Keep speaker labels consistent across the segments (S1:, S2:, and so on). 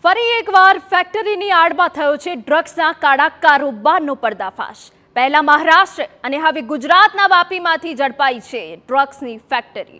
S1: ફરી એકવાર ફેક્ટરીની આડમાં થયો છે ડ્રગ્સના કાળા કારોબારનો પર્દાફાશ। પહેલા મહારાષ્ટ્ર અને હવે ગુજરાતના વાપીમાંથી ઝડપાઈ છે ડ્રગ્સની ફેક્ટરી।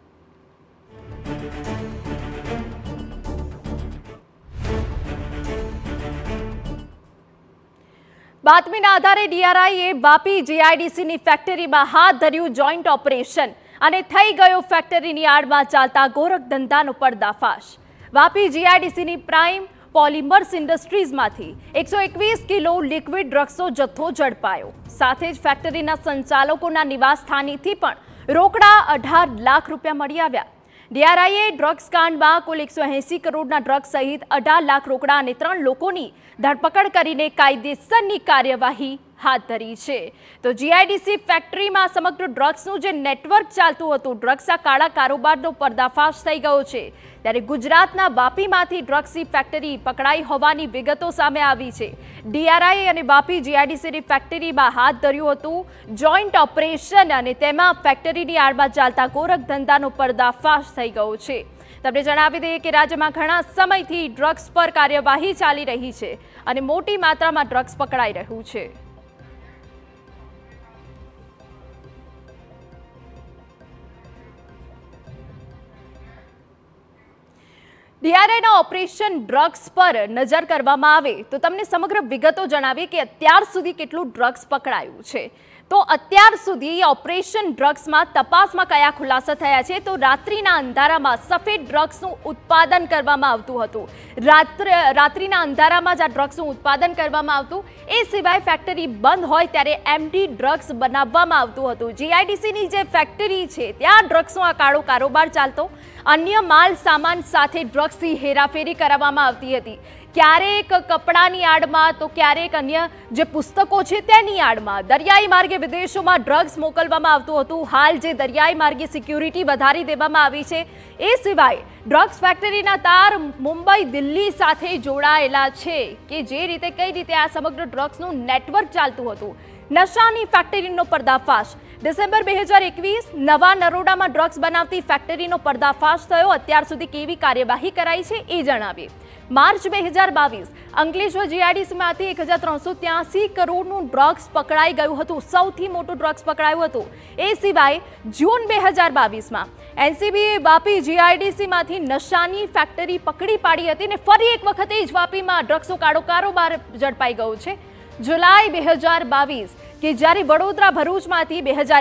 S1: બાતમીના આધારે ડીઆરઆઈએ વાપી જીઆઈડીસીની ફેક્ટરીમાં હાથ ધર્યું જોઈન્ટ ઓપરેશન અને થઈ ગયો ફેક્ટરીની આડમાં ચાલતા ગોરખ ધંધાનો પર્દાફાશ। વાપી જીઆઈડીસીની પ્રાઇમ પોલિમર્સ ઇન્ડસ્ટ્રીઝમાંથી 121 કિલો લિક્વિડ ડ્રગ્સનો જથ્થો ઝડપાયો। સાથે જ ફેક્ટરીના સંચાલકોના નિવાસસ્થાનેથી પણ રોકડા 18 લાખ રૂપિયા મળી આવ્યા। ડીઆરઆઈએ ડ્રગ્સ કાંડમાં કુલ 180 કરોડના ડ્રગ્સ સહિત 18 લાખ રોકડા અને 3 લોકોની ધરપકડ કરીને કાયદેસરની કાર્યવાહી હાથ ધરી છે। તો જીઆઈડીસી ફેક્ટરીમાં સમગ્ર ડ્રગ્સનું જે નેટવર્ક ચાલતું હતું, ડ્રગ્સના કાળા કારોબારનો પર્દાફાશ થઈ ગયો છે। ત્યારે ગુજરાતના વાપીમાંથી ડ્રગ્સની ફેક્ટરી પકડાઈ હોવાની વિગતો સામે આવી છે। ડીઆરઆઈ અને વાપી જીઆઈડીસીની ફેક્ટરીમાં હાથ ધર્યું હતું જોઈન્ટ ઓપરેશન અને તેમાં ફેક્ટરીની આડમાં ચાલતા ગોરખ ધંધાનો પર્દાફાશ થઈ ગયો છે। તમને જણાવી દઈએ કે રાજ્યમાં ઘણા સમયથી ડ્રગ્સ પર કાર્યવાહી ચાલી રહી છે અને મોટી માત્રામાં ડ્રગ્સ પકડાઈ રહ્યું છે। ડીઆરઆઈના ઓપરેશન ડ્રગ્સ પર નજર કરવામાં આવે તો તમને સમગ્ર વિગતો જણાવીએ કે અત્યાર સુધી કેટલું ડ્રગ્સ પકડાયું છે। તો અત્યાર સુધી ઓપરેશન ડ્રગ્સમાં તપાસમાં કયા ખુલાસા થયા છે? તો રાત્રિના અંધારામાં સફેદ ડ્રગ્સનું ઉત્પાદન કરવામાં આવતું હતું। રાત્રિના અંધારામાં જ આ ડ્રગ્સનું ઉત્પાદન કરવામાં આવતું। એ સિવાય ફેક્ટરી બંધ હોય ત્યારે એમડી ડ્રગ્સ બનાવવામાં આવતું હતું। જીઆઈડીસીની જે ફેક્ટરી છે ત્યાં ડ્રગ્સનો આ કાળો કારોબાર ચાલતો। અન્ય માલ સામાન સાથે ડ્રગ્સની હેરાફેરી કરવામાં આવતી હતી। ક્યારેક કપડાની આડમાં તો ક્યારેક અન્ય જે પુસ્તકો છે તેની આડમાં દરિયાઈ માર્ગે વિદેશોમાં ડ્રગ્સ મોકલવામાં આવતું હતું। હાલ જે દરિયાઈ માર્ગે સિક્યુરિટી વધારી દેવામાં આવી છે। એ સિવાય ડ્રગ્સ ફેક્ટરીના તાર મુંબઈ દિલ્હી સાથે જોડાયેલા છે કે જે રીતે કઈ રીતે આ સમગ્ર ડ્રગ્સનું નેટવર્ક ચાલતું હતું। નશાની ફેક્ટરીનો પર્દાફાશ। ડિસેમ્બર 2021 નવા નરોડામાં ડ્રગ્સ બનાવતી ફેક્ટરીનો પર્દાફાશ થયો। અત્યાર સુધી કેવી કાર્યવાહી કરાઈ છે એ જણાવીએ। માર્ચ 2022 અંકલેશ્વર જીઆઈડીસીમાંથી 1383 કરોડનું ડ્રગ્સ પકડાઈ ગયું હતું। સૌથી મોટું ડ્રગ્સ પકડાયું હતું। એ સિવાય જૂન 2022માં એનસીબીએ વાપી જીઆઈડીસીમાંથી નશાની ફેક્ટરી પકડી પાડી હતી અને ફરી એક વખતે જ વાપીમાં ડ્રગ્સનો કાળો કારોબાર ઝડપાઈ ગયો છે। જુલાઈ 2022 કે જ્યારે વડોદરા ભરૂચમાંથી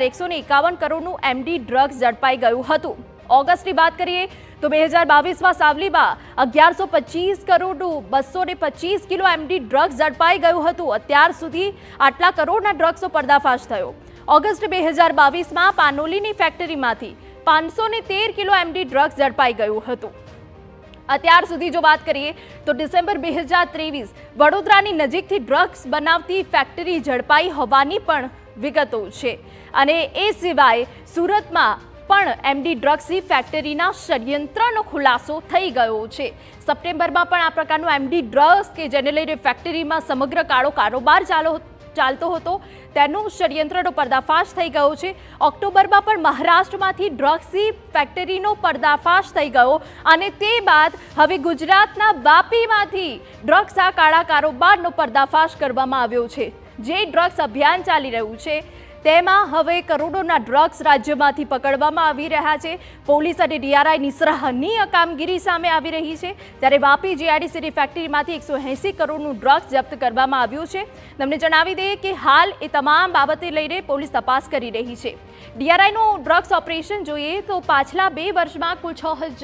S1: 2151 કરોડનું એમડી ડ્રગ્સ ઝડપાઈ ગયું હતું। ઓગસ્ટની વાત કરીએ તો 2022માં સાવલીમાં 1125 કરોડનું 225 કિલો એમડી ડ્રગ્સ ઝડપાઈ ગયું હતું। અત્યાર સુધી આટલા કરોડના ડ્રગ્સનો પર્દાફાશ થયો। ઓગસ્ટ 2022માં પાનોલીની ફેક્ટરીમાંથી 513 કિલો એમડી ડ્રગ્સ ઝડપાઈ ગયું હતું। અત્યાર સુધી જો વાત કરીએ તો ડિસેમ્બર 2023 વડોદરાની નજીકથી ડ્રગ્સ બનાવતી ફેક્ટરી ઝડપાઈ હોવાની પણ વિગતો છે અને એ સિવાય સુરતમાં પણ એમડી ડ્રગ્સની ફેક્ટરીના ષડયંત્રનો ખુલાસો થઈ ગયો છે। સપ્ટેમ્બરમાં પણ આ પ્રકારનું એમડી ડ્રગ્સ કે જેને લઈને ફેક્ટરીમાં સમગ્ર કાળો કારોબાર ચાલતો હતો તેનું ષડયંત્રનો પર્દાફાશ થઈ ગયો છે। ઓક્ટોબરમાં પણ મહારાષ્ટ્રમાંથી ડ્રગ્સની ફેક્ટરીનો પર્દાફાશ થઈ ગયો અને તે બાદ હવે ગુજરાતના વાપીમાંથી ડ્રગ્સના કાળા કારોબારનો પર્દાફાશ કરવામાં આવ્યો છે। જે ડ્રગ્સ અભિયાન ચાલી રહ્યું છે તેમાં હવે કરોડોના ડ્રગ્સ રાજ્યમાંથી પકડવામાં આવી રહ્યા છે। પોલીસ અને ડીઆરઆઈની સરાહનીય કામગીરી સામે આવી રહી છે। ત્યારે વાપી જીઆઈડીસીની ફેક્ટરીમાંથી 180 કરોડનું ડ્રગ્સ જપ્ત કરવામાં આવ્યું છે। તમને જણાવી દઈએ કે હાલ એ તમામ બાબતે લઈને પોલીસ તપાસ કરી રહી છે। ડીઆરઆઈનું ડ્રગ્સ ઓપરેશન જોઈએ તો પાછલા 2 વર્ષમાં કુલ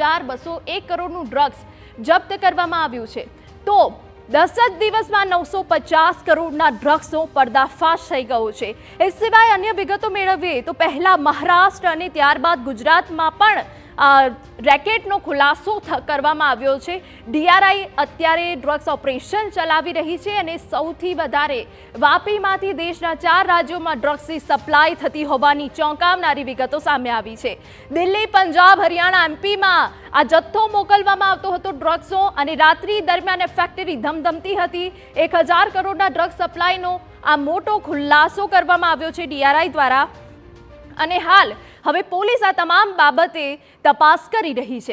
S1: 6201 કરોડનું ડ્રગ્સ જપ્ત કરવામાં આવ્યું છે। તો 10 જ દિવસમાં 950 કરોડના ડ્રગ્સનો પર્દાફાશ થઈ ગયો છે। એ સિવાય અન્ય વિગતો મેળવીએ તો પહેલા મહારાષ્ટ્ર અને ત્યારબાદ ગુજરાતમાં પણ રેકેટનો ખુલાસો કરવામાં આવ્યો છે। ડીઆરઆઈ અત્યારે ડ્રગ્સ ઓપરેશન ચલાવી રહી છે અને સૌથી વધારે વાપીમાંથી દેશના 4 રાજ્યોમાં ડ્રગ્સની સપ્લાય થતી હોવાની ચોંકાવનારી વિગતો સામે આવી છે। દિલ્હી, પંજાબ, હરિયાણા, એમપીમાં આ જથ્થો મોકલવામાં આવતો હતો ડ્રગ્સનો અને રાત્રિ દરમિયાન ફેક્ટરી ધમધમતી હતી। 1000 કરોડના ડ્રગ્સ સપ્લાયનો આ મોટો ખુલાસો કરવામાં આવ્યો છે ડીઆરઆઈ દ્વારા અને હાલ હવે પોલીસ આ તમામ બાબતે તપાસ કરી રહી છે।